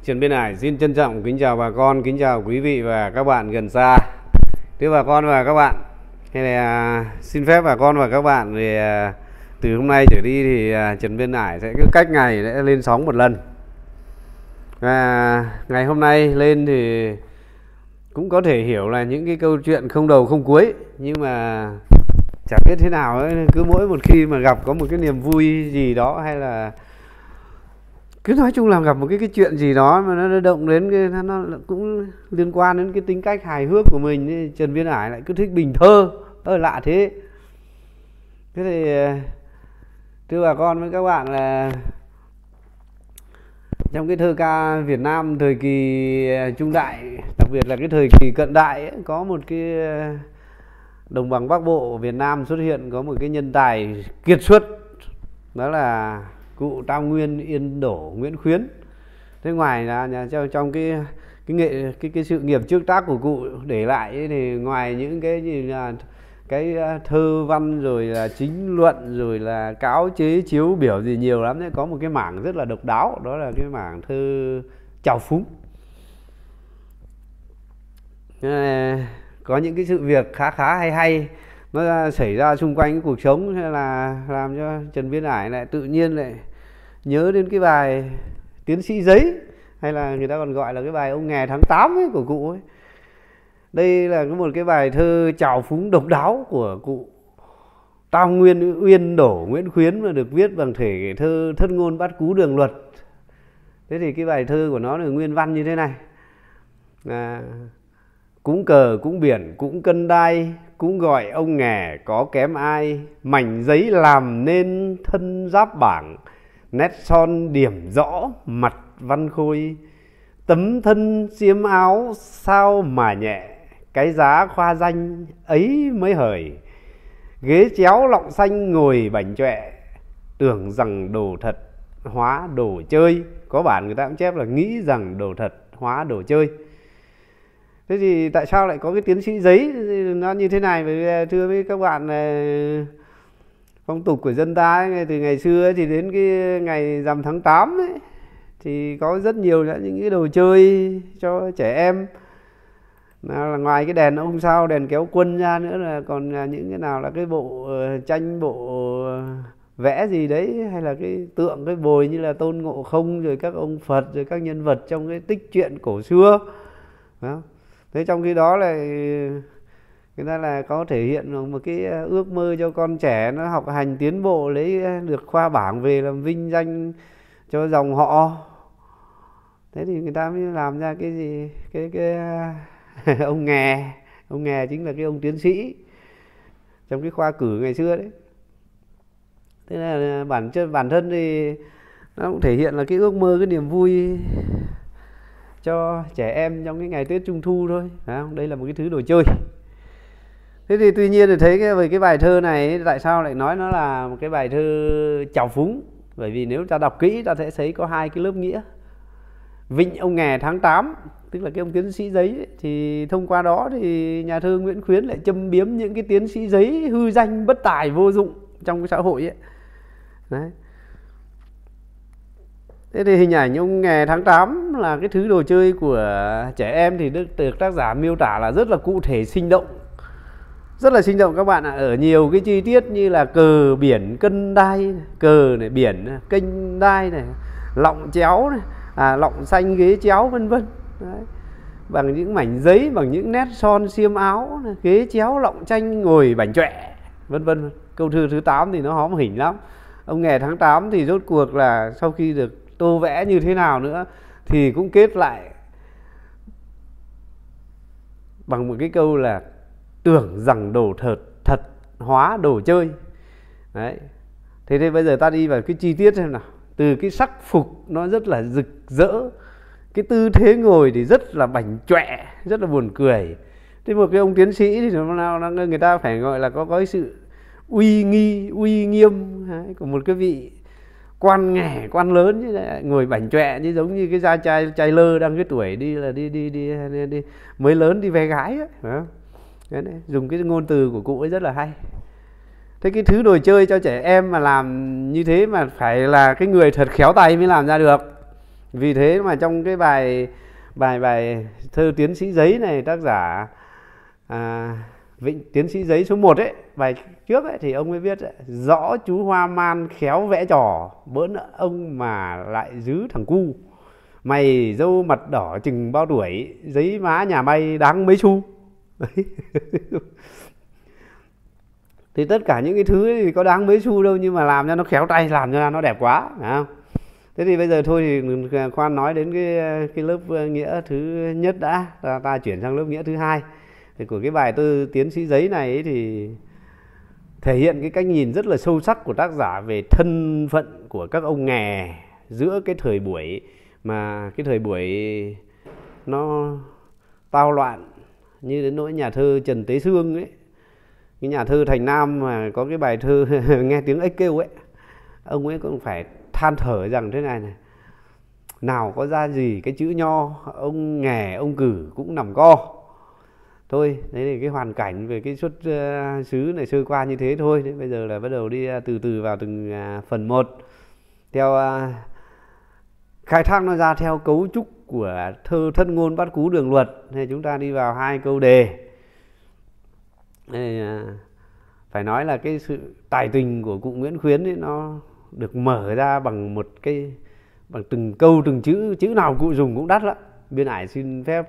Trần Biên Hải xin trân trọng kính chào bà con, kính chào quý vị và các bạn gần xa. Thưa bà con và các bạn, hay là xin phép bà con và các bạn thì từ hôm nay trở đi thì Trần Biên Hải sẽ cứ cách ngày sẽ lên sóng một lần. Và ngày hôm nay lên thì cũng có thể hiểu là những cái câu chuyện không đầu không cuối, nhưng mà chẳng biết thế nào ấy, cứ mỗi một khi mà gặp có một cái niềm vui gì đó, hay là cứ nói chung là gặp một cái chuyện gì đó mà nó động đến cái, nó cũng liên quan đến cái tính cách hài hước của mình thì Trần Biên Hải lại cứ thích bình thơ. Lạ thế. Thế thì thưa bà con với các bạn là trong cái thơ ca Việt Nam thời kỳ trung đại, đặc biệt là cái thời kỳ cận đại ấy, có một cái đồng bằng Bắc Bộ Việt Nam xuất hiện có một cái nhân tài kiệt xuất, đó là cụ Tam Nguyên Yên Đổ Nguyễn Khuyến. Thế ngoài là trong cái sự nghiệp trước tác của cụ để lại ấy, thì ngoài những cái gì là cái thơ văn rồi là chính luận rồi là cáo chế chiếu biểu gì nhiều lắm đấy, có một cái mảng rất là độc đáo, đó là cái mảng thơ trào phúng. Có những cái sự việc khá hay nó xảy ra xung quanh cái cuộc sống, hay là làm cho Trần Biên Hải lại tự nhiên lại nhớ đến cái bài Tiến sĩ Giấy, hay là người ta còn gọi là cái bài Ông Nghè tháng 8 ấy của cụ ấy. Đây là một cái bài thơ trào phúng độc đáo của cụ Tam Nguyên Uyên Đổ Nguyễn Khuyến, mà được viết bằng thể thơ thất ngôn bát cú đường luật. Thế thì cái bài thơ của nó là nguyên văn như thế này: cũng cờ cũng biển cũng cân đai, cũng gọi ông nghè có kém ai, mảnh giấy làm nên thân giáp bảng, nét son điểm rõ mặt văn khôi, tấm thân xiêm áo sao mà nhẹ, cái giá khoa danh ấy mới hời, ghế chéo lọng xanh ngồi bảnh chọe, tưởng rằng đồ thật hóa đồ chơi. Có bản người ta cũng chép là nghĩ rằng đồ thật hóa đồ chơi. Thế thì tại sao lại có cái tiến sĩ Giấy nó như thế này? Bởi vì thưa với các bạn, phong tục của dân ta ấy, từ ngày xưa ấy, thì đến cái ngày rằm tháng 8 ấy, thì có rất nhiều những cái đồ chơi cho trẻ em. Là ngoài cái đèn ông sao, đèn kéo quân ra nữa là còn những cái nào là cái bộ tranh, bộ vẽ gì đấy, hay là cái tượng, cái bồi như là Tôn Ngộ Không, rồi các ông Phật, rồi các nhân vật trong cái tích truyện cổ xưa. Đó. Thế trong khi đó là người ta là có thể hiện một cái ước mơ cho con trẻ nó học hành tiến bộ, lấy được khoa bảng về làm vinh danh cho dòng họ. Thế thì người ta mới làm ra cái gì, cái ông nghè. Ông nghè chính là cái ông tiến sĩ trong cái khoa cử ngày xưa đấy. Thế là bản thân thì nó cũng thể hiện là cái ước mơ, cái niềm vui cho trẻ em trong cái ngày Tết Trung Thu thôi. Đây là một cái thứ đồ chơi. Thế thì tuy nhiên thì thấy về cái bài thơ này, tại sao lại nói nó là một cái bài thơ trào phúng? Bởi vì nếu ta đọc kỹ ta sẽ thấy có hai cái lớp nghĩa. Vịnh ông nghè tháng 8, tức là cái ông tiến sĩ Giấy ấy, thì thông qua đó thì nhà thơ Nguyễn Khuyến lại châm biếm những cái tiến sĩ Giấy hư danh bất tài vô dụng trong cái xã hội ấy. Đấy. Thế thì hình ảnh ông nghè tháng 8 là cái thứ đồ chơi của trẻ em thì được tác giả miêu tả là rất là cụ thể, sinh động. Rất là sinh động các bạn ạ. Ở nhiều cái chi tiết như là cờ biển cân đai, cờ này, biển kênh đai này, lọng chéo này, lọng xanh ghế chéo vân vân. Bằng những mảnh giấy, bằng những nét son xiêm áo, ghế chéo lọng tranh ngồi bảnh chọe vân vân. Câu thơ thứ 8 thì nó hóm hình lắm. Ông nghè tháng 8 thì rốt cuộc là sau khi được tô vẽ như thế nào nữa thì cũng kết lại bằng một cái câu là tưởng rằng đồ thật hóa đồ chơi. Đấy. Thế thì bây giờ ta đi vào cái chi tiết xem nào. Từ cái sắc phục nó rất là rực rỡ, cái tư thế ngồi thì rất là bảnh chọe, rất là buồn cười. Thế một cái ông tiến sĩ thì người ta phải gọi là có cái sự uy nghi, uy nghiêm của một cái vị quan nghè, quan lớn, chứ ngồi bảnh chọe như giống như cái gia trai lơ đang cái tuổi đi là đi mới lớn đi ve gái ấy. Đấy, dùng cái ngôn từ của cụ ấy rất là hay. Thế cái thứ đồ chơi cho trẻ em mà làm như thế mà phải là cái người thật khéo tay mới làm ra được. Vì thế mà trong cái bài thơ Tiến sĩ Giấy này, tác giả Tiến sĩ Giấy số 1 ấy, bài trước ấy, thì ông ấy viết ấy, rõ chú hoa man khéo vẽ trò, bỡn ông mà lại giữ thằng cu, mày dâu mặt đỏ chừng bao tuổi, giấy má nhà bay đáng mấy xu. Thì tất cả những cái thứ ấy thì có đáng mấy xu đâu, nhưng mà làm cho nó khéo tay, làm cho nó đẹp quá, phải không? Thế thì bây giờ thôi thì khoan nói đến cái lớp nghĩa thứ nhất đã, ta chuyển sang lớp nghĩa thứ hai. Thì của cái bài thơ Tiến sĩ Giấy này ấy thì thể hiện cái cách nhìn rất là sâu sắc của tác giả về thân phận của các ông nghè giữa cái thời buổi mà cái thời buổi nó tao loạn, như đến nỗi nhà thơ Trần Tế Xương ấy, cái nhà thơ thành Nam mà có cái bài thơ Nghe tiếng ếch kêu ấy, ông ấy cũng phải than thở rằng thế này này: nào có ra gì cái chữ nho, ông nghè ông cử cũng nằm co. Thôi, đấy là cái hoàn cảnh về cái xuất xứ này sơ qua như thế thôi. Thế bây giờ là bắt đầu đi từ từ vào từng phần một, theo khai thác nó ra theo cấu trúc của thơ Thất Ngôn Bát Cú Đường Luật. Thì chúng ta đi vào 2 câu đề. Đây, phải nói là cái sự tài tình của cụ Nguyễn Khuyến ấy, nó được mở ra bằng một cái, bằng từng câu từng chữ nào cụ dùng cũng đắt lắm. Biên Ải xin phép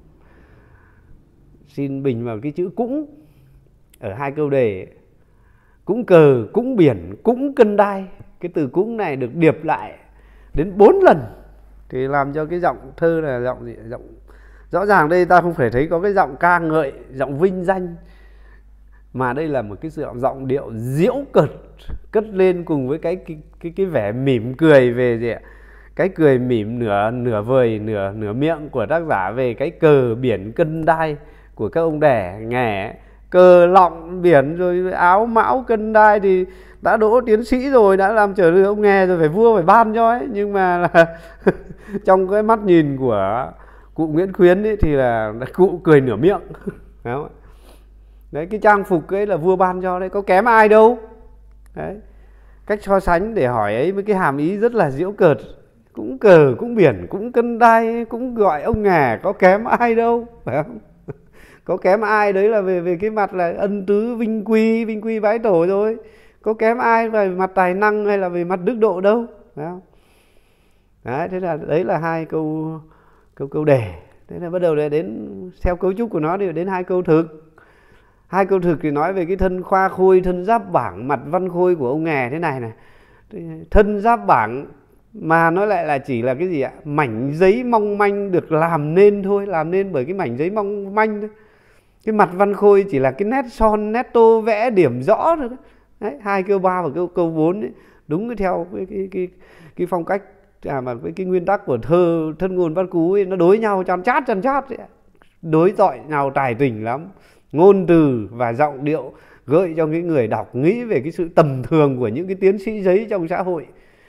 xin bình vào cái chữ cũng ở 2 câu đề: cũng cờ, cũng biển, cũng cân đai. Cái từ cũng này được điệp lại đến 4 lần thì làm cho cái giọng thơ là giọng gì? Giọng rõ ràng đây ta không phải thấy có cái giọng ca ngợi, giọng vinh danh, mà đây là một cái sự giọng điệu diễu cợt cất lên cùng với cái vẻ mỉm cười về gì ạ? Cái cười mỉm nửa vời nửa miệng của tác giả về cái cờ biển cân đai của các ông đẻ nghè. Cờ lọng biển rồi áo mão cân đai thì đã đỗ tiến sĩ rồi, đã làm trở được ông nghè rồi, phải vua phải ban cho ấy. Nhưng mà là trong cái mắt nhìn của cụ Nguyễn Khuyến ấy thì là cụ cười nửa miệng. Đấy, cái trang phục ấy là vua ban cho đấy, có kém ai đâu. Đấy, cách so sánh để hỏi ấy với cái hàm ý rất là giễu cợt. Cũng cờ, cũng biển, cũng cân đai, cũng gọi ông nghè, có kém ai đâu, phải không? Có kém ai đấy là về cái mặt là ân tứ vinh quy bái tổ rồi. Có kém ai về mặt tài năng hay là về mặt đức độ đâu, phải không? Đấy, thế là đấy là 2 câu đề. Thế là bắt đầu đến theo cấu trúc của nó thì đến 2 câu thực. 2 câu thực thì nói về cái thân khoa khôi, thân giáp bảng, mặt văn khôi của ông nghè thế này này. Thân giáp bảng mà nó lại là chỉ là cái gì ạ? Mảnh giấy mong manh được làm nên thôi, làm nên bởi cái mảnh giấy mong manh thôi. Cái mặt văn khôi chỉ là cái nét son, nét tô vẽ điểm rõ thôi. Đấy, 2 câu 3 và câu 4 ấy, đúng theo cái phong cách mà với cái nguyên tắc của thơ Thân Ngôn Bát Cú ấy, nó đối nhau chan chát ấy. Đối chọi nào tài tình lắm. Ngôn từ và giọng điệu gợi cho cái người đọc nghĩ về cái sự tầm thường của những cái tiến sĩ giấy trong xã hội.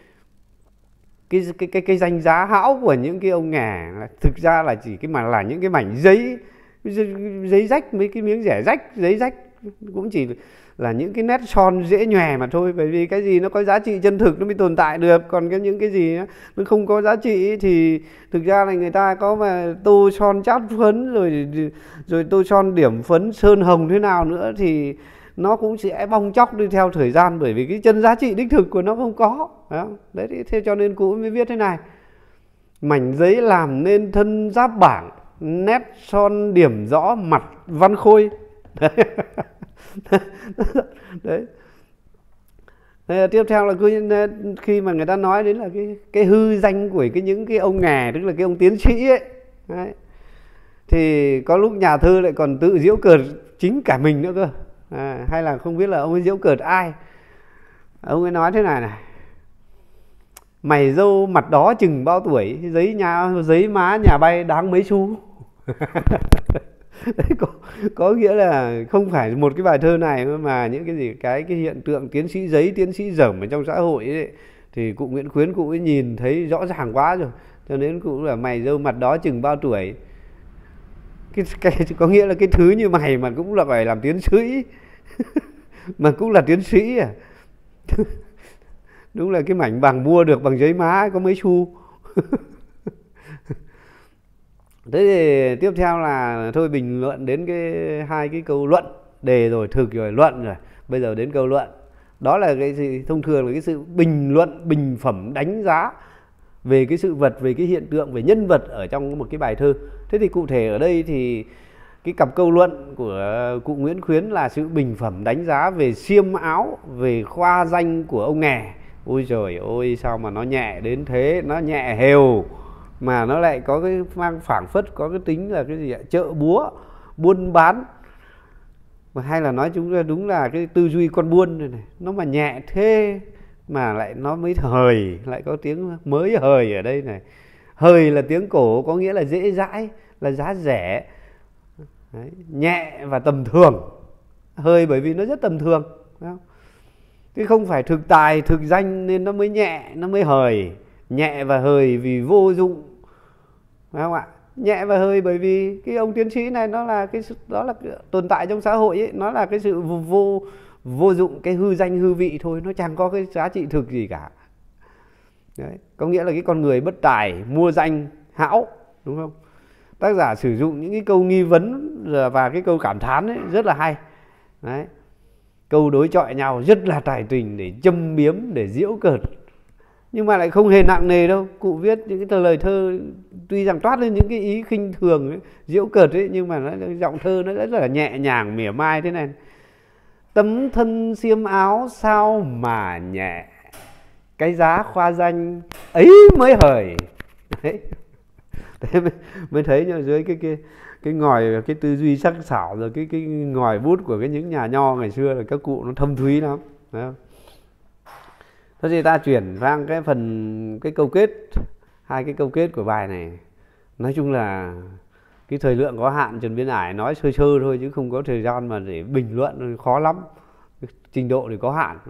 Cái danh giá hão của những cái ông nghè thực ra là chỉ là những cái mảnh giấy rách, mấy cái miếng rẻ rách, giấy rách cũng chỉ là những cái nét son dễ nhòe mà thôi. Bởi vì cái gì nó có giá trị chân thực nó mới tồn tại được, còn những cái gì nó không có giá trị thì thực ra là người ta có mà tô son chát phấn rồi tô son điểm phấn sơn hồng thế nào nữa thì nó cũng sẽ bong chóc đi theo thời gian, bởi vì cái chân giá trị đích thực của nó không có. Đấy, thế cho nên cụ mới viết thế này: mảnh giấy làm nên thân giáp bảng, nét son điểm rõ mặt văn khôi. Đấy. Tiếp theo là khi mà người ta nói đến là cái hư danh của những cái ông nghè, tức là cái ông tiến sĩ ấy. Đấy. Thì có lúc nhà thơ lại còn tự giễu cợt chính cả mình nữa cơ. Hay là không biết là ông ấy giễu cợt ai. Ông ấy nói thế này này: mày dâu mặt đó chừng bao tuổi, giấy má nhà bay đáng mấy xu. Đấy, có nghĩa là không phải một cái bài thơ này mà những cái gì cái hiện tượng tiến sĩ giấy, tiến sĩ dởm ở trong xã hội ấy, thì cụ Nguyễn Khuyến cụ ấy nhìn thấy rõ ràng quá rồi, cho nên cụ là mày dâu mặt đó chừng bao tuổi. Có nghĩa là cái thứ như mày mà cũng là phải làm tiến sĩ. Mà cũng là tiến sĩ à? Đúng là cái mảnh bằng mua được bằng giấy má có mấy xu. Thế thì tiếp theo là thôi bình luận đến hai cái câu luận, đề rồi, thực rồi, luận rồi. Bây giờ đến câu luận. Đó là cái gì? Thông thường là cái sự bình luận, bình phẩm, đánh giá về cái sự vật, về cái hiện tượng, về nhân vật ở trong một cái bài thơ. Thế thì cụ thể ở đây thì cái cặp câu luận của cụ Nguyễn Khuyến là sự bình phẩm đánh giá về xiêm áo, về khoa danh của ông nghè. Ôi trời ơi, sao mà nó nhẹ đến thế, nó nhẹ hều mà nó lại có cái mang phảng phất có cái tính là cái gì ạ? Chợ búa, buôn bán, hay là nói chúng đúng là cái tư duy con buôn này, này. Nó mà nhẹ thế mà lại nó mới hời, lại có tiếng mới hời ở đây này. Hời là tiếng cổ, có nghĩa là dễ dãi, là giá rẻ. Đấy, nhẹ và tầm thường. Hời bởi vì nó rất tầm thường, phải không? Chứ không phải thực tài, thực danh nên nó mới nhẹ, nó mới hời. Nhẹ và hời vì vô dụng, phải không ạ? Nhẹ và hời bởi vì cái ông tiến sĩ này nó là cái đó là tồn tại trong xã hội ấy, nó là cái sự vô dụng, cái hư danh hư vị thôi, nó chẳng có cái giá trị thực gì cả. Đấy, có nghĩa là cái con người bất tài, mua danh hão, đúng không? Tác giả sử dụng những cái câu nghi vấn và cái câu cảm thán ấy rất là hay. Đấy, câu đối chọi nhau rất là tài tình để châm biếm, để giễu cợt, nhưng mà lại không hề nặng nề đâu. Cụ viết những cái lời thơ tuy rằng toát lên những cái ý khinh thường ấy, giễu cợt ấy, nhưng mà nó, giọng thơ nó rất là nhẹ nhàng, mỉa mai thế này. Tấm thân xiêm áo sao mà nhẹ, cái giá khoa danh ấy mới hời. Đấy, thế mới thấy dưới cái ngòi, cái tư duy sắc sảo, rồi cái ngòi bút của những nhà nho ngày xưa là các cụ nó thâm thúy lắm, phải không? Thế thì ta chuyển sang cái câu kết, hai cái câu kết của bài này. Nói chung là cái thời lượng có hạn, Trần Biên Ải nói sơ sơ thôi chứ không có thời gian mà để bình luận, khó lắm, trình độ thì có hạn.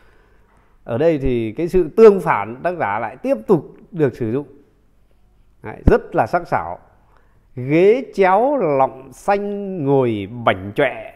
Ở đây thì cái sự tương phản tác giả lại tiếp tục được sử dụng. Đấy, rất là sắc sảo. Ghế chéo lọng xanh ngồi bảnh chọe,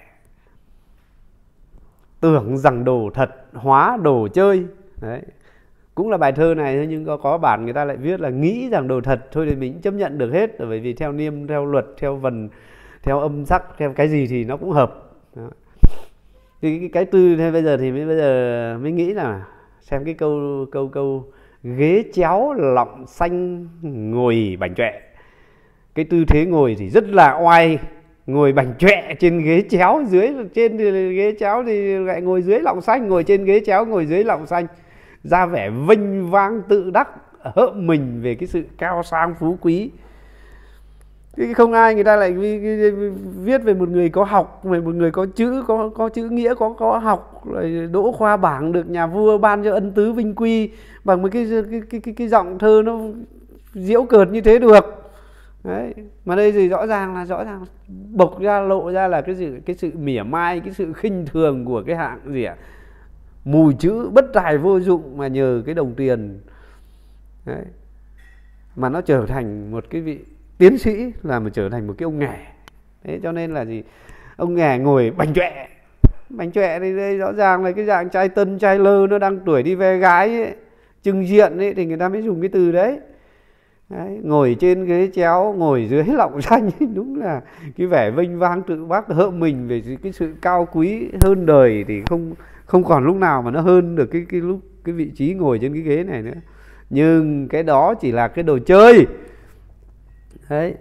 tưởng rằng đồ thật hóa đồ chơi. Đấy, cũng là bài thơ này thôi, nhưng có bản người ta lại viết là nghĩ rằng đồ thật. Thôi thì mình chấp nhận được hết, bởi vì theo niêm, theo luật, theo vần, theo âm sắc, theo cái gì thì nó cũng hợp. Đó. Thì cái tư thế bây giờ thì mới nghĩ là xem cái câu ghế chéo lọng xanh ngồi bảnh chọe. Cái tư thế ngồi thì rất là oai, ngồi bảnh chọe trên ghế chéo, trên ghế chéo thì lại ngồi dưới lọng xanh, ngồi trên ghế chéo ngồi dưới lọng xanh, ra vẻ vinh vang tự đắc, hỡm mình về cái sự cao sang phú quý. Cái không ai người ta lại viết về một người có học, về một người có chữ, có chữ nghĩa, có học, rồi đỗ khoa bảng, được nhà vua ban cho ân tứ vinh quy, bằng một cái giọng thơ nó giễu cợt như thế được. Đấy, mà đây thì rõ ràng bộc ra, lộ ra là cái sự mỉa mai, cái sự khinh thường của cái hạng gì ạ? Mùi chữ bất tài vô dụng mà nhờ cái đồng tiền. Đấy, mà nó trở thành một cái vị tiến sĩ, là mà trở thành một cái ông nghè. Thế cho nên là gì? Ông nghè ngồi bảnh chọe. Bảnh chọe thì đây rõ ràng là cái dạng trai tân trai lơ, nó đang tuổi đi ve gái ấy, trưng diện ấy, thì người ta mới dùng cái từ đấy. Đấy, ngồi trên ghế chéo, ngồi dưới lọng xanh, đúng là cái vẻ vinh vang tự đắc, hỡm mình về cái sự cao quý hơn đời, thì không còn lúc nào mà nó hơn được cái vị trí ngồi trên cái ghế này nữa. Nhưng cái đó chỉ là cái đồ chơi. Đấy,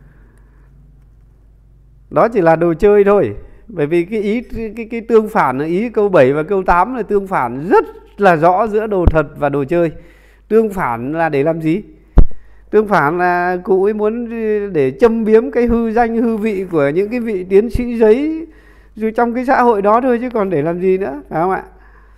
đó chỉ là đồ chơi thôi. Bởi vì cái ý cái tương phản, ý câu 7 và câu 8 là tương phản rất là rõ giữa đồ thật và đồ chơi. Tương phản là để làm gì? Tương phản là cụ ấy muốn để châm biếm cái hư danh hư vị của những cái vị tiến sĩ giấy rồi trong cái xã hội đó thôi, chứ còn để làm gì nữa, phải không ạ?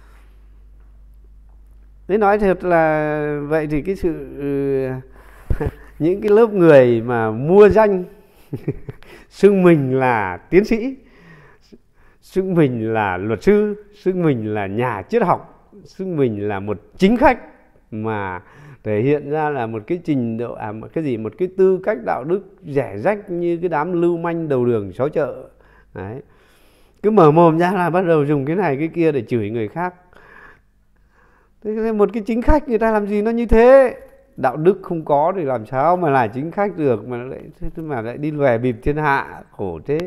Thế nói thật là vậy thì cái sự những cái lớp người mà mua danh xưng mình là tiến sĩ, xưng mình là luật sư, xưng mình là nhà triết học, xưng mình là một chính khách, mà thể hiện ra là một cái trình độ một cái tư cách đạo đức rẻ rách như cái đám lưu manh đầu đường xó chợ. Đấy, cứ mở mồm ra là bắt đầu dùng cái này cái kia để chửi người khác. Thế một cái chính khách người ta làm gì nó như thế, đạo đức không có thì làm sao mà là chính khách được, mà lại đi lòe bịp thiên hạ, khổ thế.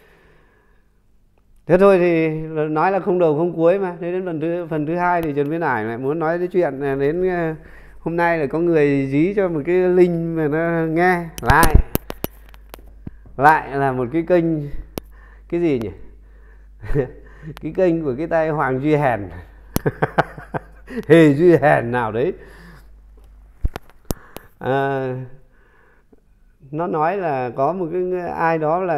Thế thôi thì nói là không đầu không cuối mà. Thế đến phần thứ hai thì Trần Viễn Hải lại muốn nói cái chuyện là đến hôm nay là có người dí cho một cái link mà nó nghe lại là một cái kênh, cái gì nhỉ? Cái kênh của cái tay Hoàng Duy Hèn Hề Duy Hèn nào đấy. Nó nói là có một cái ai đó là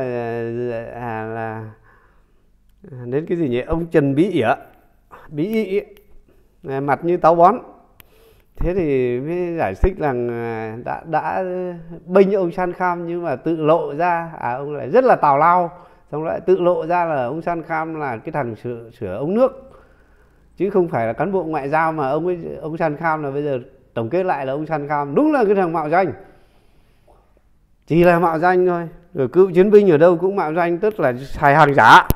đến cái gì nhỉ, ông Trần Bí Ị mặt như táo bón. Thế thì mới giải thích rằng đã bênh ông San Kham, nhưng mà tự lộ ra ông lại rất là tào lao, xong lại tự lộ ra là ông San Kham là cái thằng sửa ống nước, chứ không phải là cán bộ ngoại giao. Mà ông San Kham là bây giờ tổng kết lại là ông San Kham đúng là cái thằng mạo danh, chỉ là mạo danh thôi. Rồi cựu chiến binh ở đâu cũng mạo danh, tức là xài hàng giả.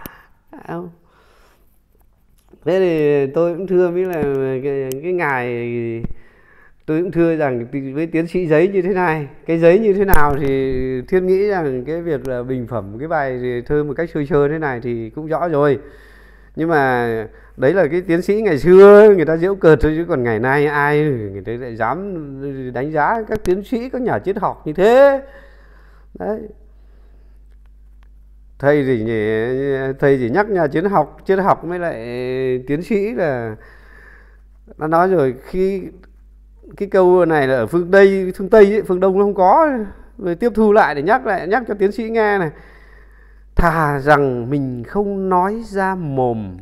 Thế thì tôi cũng thưa với là cái ngài, tôi cũng thưa rằng với tiến sĩ Giấy như thế này, cái giấy như thế nào thì Thiên nghĩ rằng cái việc là bình phẩm cái bài thơ một cách sơ thế này thì cũng rõ rồi. Nhưng mà đấy là cái tiến sĩ ngày xưa người ta giễu cợt thôi, chứ còn ngày nay ai người ta lại dám đánh giá các tiến sĩ, các nhà triết học như thế. Đấy. Thầy thì nhắc nhà triết học với lại tiến sĩ là nó nói rồi, khi cái câu này là ở phương Tây ấy, phương Đông nó không có, rồi tiếp thu lại để nhắc cho tiến sĩ nghe này. Thà rằng mình không nói ra mồm,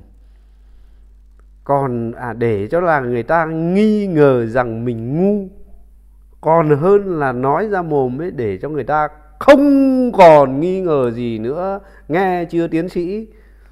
còn để cho là người ta nghi ngờ rằng mình ngu, còn hơn là nói ra mồm ấy để cho người ta không còn nghi ngờ gì nữa. Nghe chưa tiến sĩ?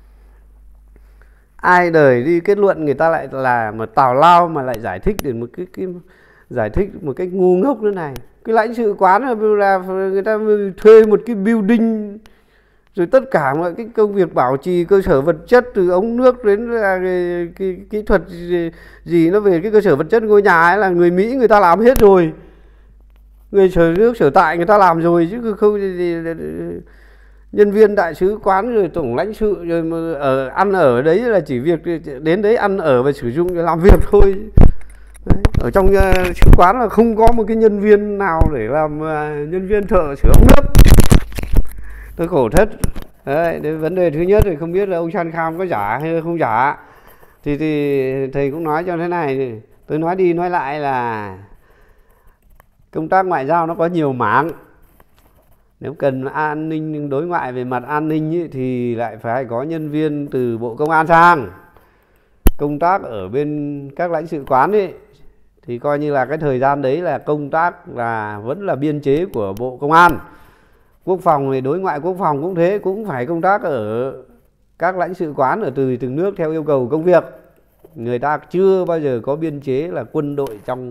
Ai đời đi kết luận người ta lại là mà tào lao, mà lại giải thích đến một cái giải thích một cách ngu ngốc thế này. Cái lãnh sự quán là người ta thuê một cái building, rồi tất cả mọi cái công việc bảo trì cơ sở vật chất, từ ống nước đến là cái kỹ thuật gì nó về cái cơ sở vật chất ngôi nhà ấy là người Mỹ người ta làm hết rồi, người sở nước sở tại người ta làm rồi, chứ không gì nhân viên đại sứ quán rồi tổng lãnh sự rồi mà ăn ở đấy là chỉ việc đến đấy ăn ở và sử dụng để làm việc thôi. Đấy. Ở trong sứ quán là không có một cái nhân viên nào để làm nhân viên thợ sửa ống nước. Tôi khổ thất. Đấy, vấn đề thứ nhất thì không biết là ông San Kham có giả hay không giả. Thì thầy cũng nói cho thế này, tôi nói đi nói lại là công tác ngoại giao nó có nhiều mảng. Nếu cần an ninh đối ngoại về mặt an ninh ý, thì lại phải có nhân viên từ Bộ Công an sang công tác ở bên các lãnh sự quán ấy, thì coi như là cái thời gian đấy là công tác là vẫn là biên chế của Bộ Công an. Quốc phòng thì đối ngoại quốc phòng cũng thế, cũng phải công tác ở các lãnh sự quán ở từ từng nước theo yêu cầu công việc. Người ta chưa bao giờ có biên chế là quân đội trong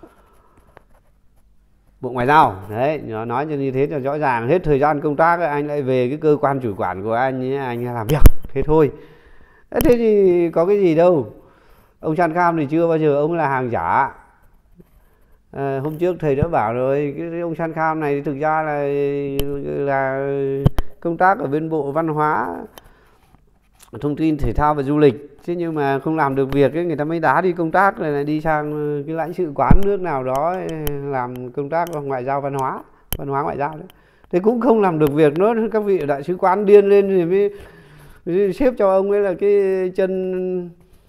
Bộ Ngoại giao. Đấy, nó nói cho như thế cho rõ ràng. Hết thời gian công tác anh lại về cái cơ quan chủ quản của anh làm việc, thế thôi. Thế thì có cái gì đâu. Ông San Kham thì chưa bao giờ ông là hàng giả. Hôm trước thầy đã bảo rồi, cái ông San Kham này thực ra là công tác ở bên Bộ Văn hóa, Thông tin, Thể thao và Du lịch. Thế nhưng mà không làm được việc ấy, người ta mới đá đi công tác rồi đi sang cái lãnh sự quán nước nào đó làm công tác ngoại giao văn hóa ngoại giao đấy. Thế cũng không làm được việc nữa. Các vị ở đại sứ quán điên lên thì mới xếp cho ông ấy là cái chân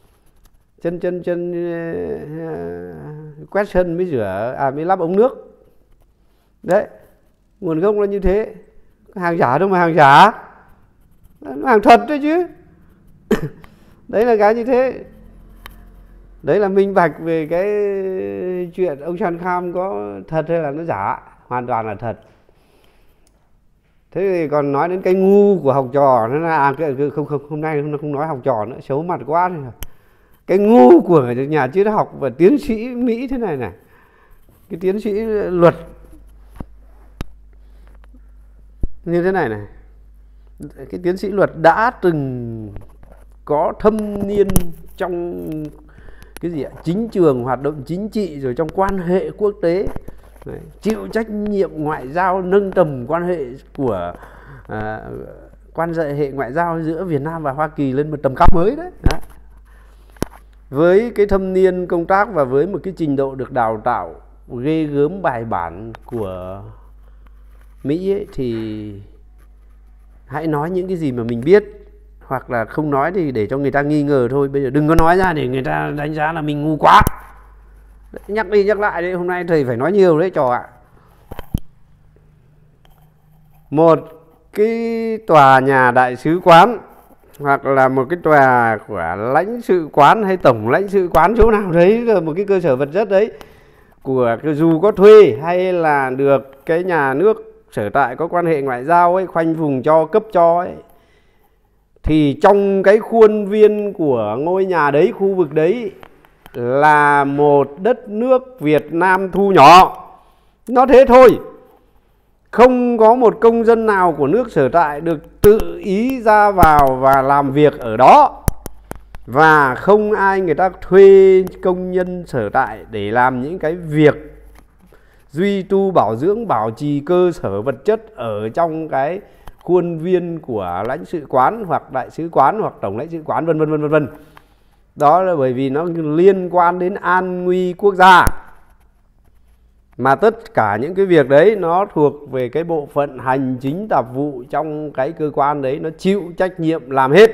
quét sân mới mới lắp ống nước. Đấy, nguồn gốc là như thế. Hàng giả đâu mà hàng giả, hàng thật đấy chứ. Đấy là cái như thế. Đấy là minh bạch về cái chuyện ông San Kham có thật hay là nó giả. Hoàn toàn là thật. Thế thì còn nói đến cái ngu của học trò, nó là hôm nay nó không nói học trò nữa, xấu mặt quá rồi. Cái ngu của nhà triết học và tiến sĩ Mỹ thế này này, cái tiến sĩ luật như thế này này, cái tiến sĩ luật đã từng có thâm niên trong cái gì ạ? Chính trường, hoạt động chính trị, rồi trong quan hệ quốc tế. Đấy, chịu trách nhiệm ngoại giao, nâng tầm quan hệ của quan hệ ngoại giao giữa Việt Nam và Hoa Kỳ lên một tầm cao mới đấy. Đấy. Với cái thâm niên công tác và với một cái trình độ được đào tạo ghê gớm bài bản của Mỹ ấy, thì hãy nói những cái gì mà mình biết, hoặc là không nói thì để cho người ta nghi ngờ thôi. Bây giờ đừng có nói ra để người ta đánh giá là mình ngu quá. Nhắc đi nhắc lại đấy, hôm nay thầy phải nói nhiều đấy trò ạ. Một cái tòa nhà đại sứ quán hoặc là một cái tòa của lãnh sự quán hay tổng lãnh sự quán chỗ nào đấy, là một cái cơ sở vật chất đấy của dù có thuê hay là được cái nhà nước sở tại có quan hệ ngoại giao ấy khoanh vùng cho, cấp cho ấy, thì trong cái khuôn viên của ngôi nhà đấy, khu vực đấy là một đất nước Việt Nam thu nhỏ. Nó thế thôi. Không có một công dân nào của nước sở tại được tự ý ra vào và làm việc ở đó. Và không ai người ta thuê công nhân sở tại để làm những cái việc duy tu bảo dưỡng, bảo trì cơ sở vật chất ở trong cái khuôn viên của lãnh sự quán hoặc đại sứ quán hoặc tổng lãnh sự quán, vân vân vân vân. Đó là bởi vì nó liên quan đến an nguy quốc gia. Mà tất cả những cái việc đấy nó thuộc về cái bộ phận hành chính tạp vụ trong cái cơ quan đấy, nó chịu trách nhiệm làm hết.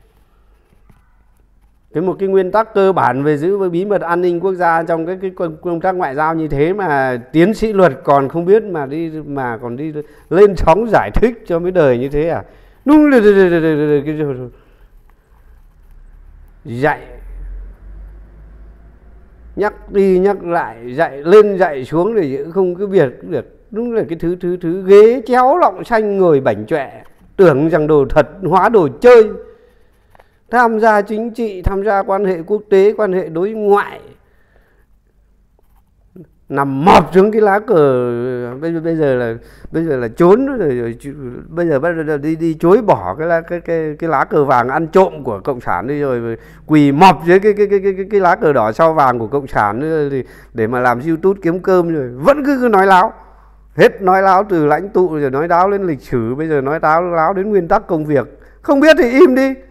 Một cái nguyên tắc cơ bản về giữ bí mật an ninh quốc gia trong cái công tác ngoại giao như thế mà tiến sĩ luật còn không biết mà còn đi lên sóng giải thích cho mấy đời như thế à? Đúng là dạy nhắc đi nhắc lại, dạy lên dạy xuống để không cái việc được. Đúng là cái thứ ghế chéo lọng xanh ngồi bảnh chọe, tưởng rằng đồ thật hóa đồ chơi. Tham gia chính trị, tham gia quan hệ quốc tế, quan hệ đối ngoại, nằm mọp xuống cái lá cờ. Bây giờ là trốn rồi, bây giờ đi chối bỏ cái lá cờ vàng ăn trộm của cộng sản đi, rồi quỳ mọp dưới cái lá cờ đỏ sao vàng của cộng sản nữa, thì để mà làm YouTube kiếm cơm, rồi vẫn cứ nói láo. Hết nói láo từ lãnh tụ, rồi nói láo đến lịch sử, bây giờ nói láo đến nguyên tắc công việc. Không biết thì im đi,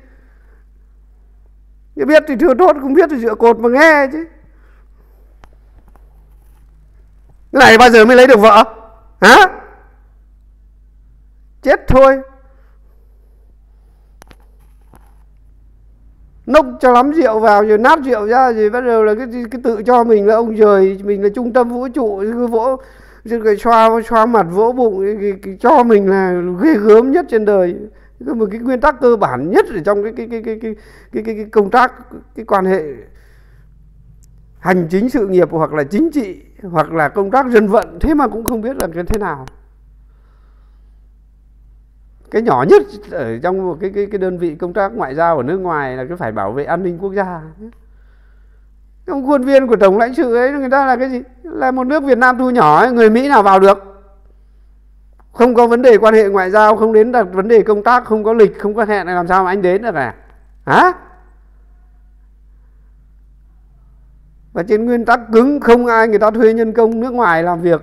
biết thì thừa tốt, không biết thì dựa cột mà nghe chứ. Cái này bao giờ mới lấy được vợ hả? Chết thôi. Nốc cho lắm rượu vào rồi nát rượu ra, rồi bắt đầu là cái tự cho mình là ông trời, mình là trung tâm vũ trụ, cứ vỗ rồi xoa mặt vỗ bụng, cho mình là ghê gớm nhất trên đời. Một cái nguyên tắc cơ bản nhất ở trong cái công tác, cái quan hệ hành chính sự nghiệp hoặc là chính trị hoặc là công tác dân vận, thế mà cũng không biết là cái thế nào. Cái nhỏ nhất ở trong một cái đơn vị công tác ngoại giao ở nước ngoài là cái phải bảo vệ an ninh quốc gia. Trong khuôn viên của tổng lãnh sự ấy, người ta là cái gì? Là một nước Việt Nam thu nhỏ ấy, người Mỹ nào vào được? Không có vấn đề quan hệ ngoại giao, không đến đặt vấn đề công tác, không có lịch, không có hẹn, làm sao mà anh đến được à? Hả? Và trên nguyên tắc cứng, không ai người ta thuê nhân công nước ngoài làm việc.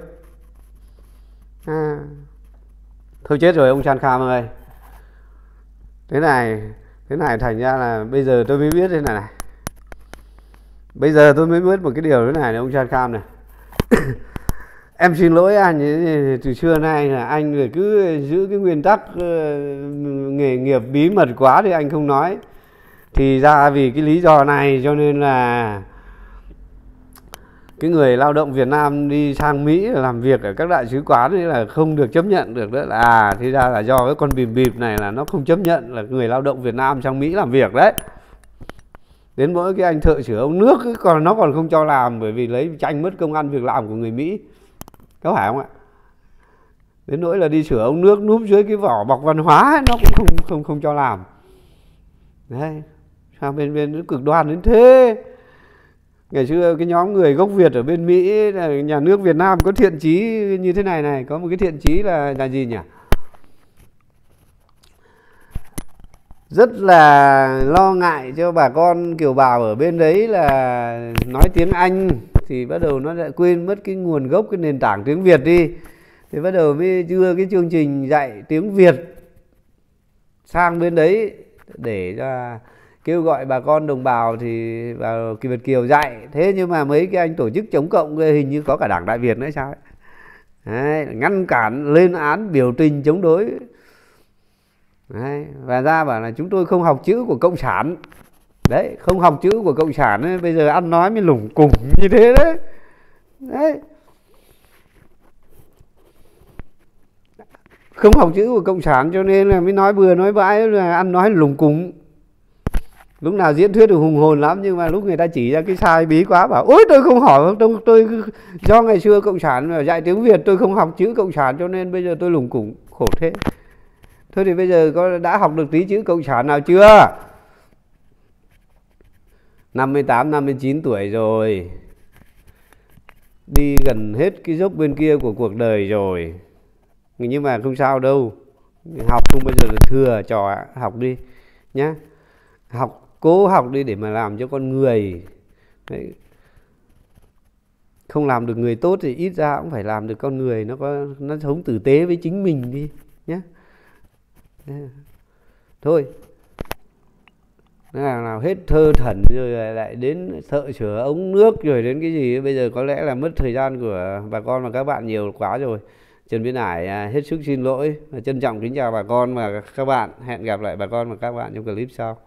Thôi chết rồi ông Chan Kham ơi. Thế này thành ra là bây giờ tôi mới biết thế này. Bây giờ tôi mới biết một cái điều thế này ông Chan Kham này. Em xin lỗi anh, từ xưa nay là anh cứ giữ cái nguyên tắc nghề nghiệp bí mật quá thì anh không nói. Thì ra vì cái lý do này cho nên là cái người lao động Việt Nam đi sang Mỹ làm việc ở các đại sứ quán ấy là không được chấp nhận được đó. Thì ra là do cái con bìm bịp này là nó không chấp nhận là người lao động Việt Nam sang Mỹ làm việc đấy. Đến mỗi cái anh thợ sửa ống nước ấy, nó còn không cho làm, bởi vì lấy tranh mất công ăn việc làm của người Mỹ. Có phải không ạ? Đến nỗi là đi sửa ống nước núp dưới cái vỏ bọc văn hóa ấy, nó cũng không cho làm. Đấy, sao bên nó cực đoan đến thế? Ngày xưa cái nhóm người gốc Việt ở bên Mỹ là nhà nước Việt Nam có thiện chí như thế này, có một cái thiện chí là gì nhỉ? rất là lo ngại cho bà con kiều bào ở bên đấy là nói tiếng Anh thì bắt đầu nó lại quên mất cái nguồn gốc, cái nền tảng tiếng Việt đi. Thì bắt đầu mới đưa cái chương trình dạy tiếng Việt sang bên đấy để cho kêu gọi bà con đồng bào thì vào Việt kiều dạy. Thế nhưng mà mấy cái anh tổ chức chống cộng hình như có cả Đảng Đại Việt nữa sao ấy. Đấy, ngăn cản, lên án, biểu tình chống đối. Đấy, và ra bảo là chúng tôi không học chữ của cộng sản. Đấy, không học chữ của cộng sản ấy, bây giờ ăn nói mới lủng củng như thế đấy. Đấy, không học chữ của cộng sản cho nên là mới nói bừa nói bãi, là ăn nói lủng củng. Lúc nào diễn thuyết được hùng hồn lắm, nhưng mà lúc người ta chỉ ra cái sai bí quá bảo ôi tôi không hỏi, tôi do ngày xưa cộng sản dạy tiếng Việt tôi không học chữ cộng sản cho nên bây giờ tôi lủng củng, khổ thế. Thôi thì bây giờ đã học được tí chữ cộng sản nào chưa? 58, 59 tuổi rồi, đi gần hết cái dốc bên kia của cuộc đời rồi, nhưng mà không sao đâu, học không bao giờ được thừa, trò học đi nhá, cố học đi để mà làm cho con người. Đấy. Không làm được người tốt thì ít ra cũng phải làm được con người nó sống tử tế với chính mình đi nhé. Thôi nào hết thơ thẩn rồi lại đến thợ sửa ống nước rồi đến cái gì, bây giờ có lẽ là mất thời gian của bà con và các bạn nhiều quá rồi. Trần Viễn Hải hết sức xin lỗi và trân trọng kính chào bà con và các bạn. Hẹn gặp lại bà con và các bạn trong clip sau.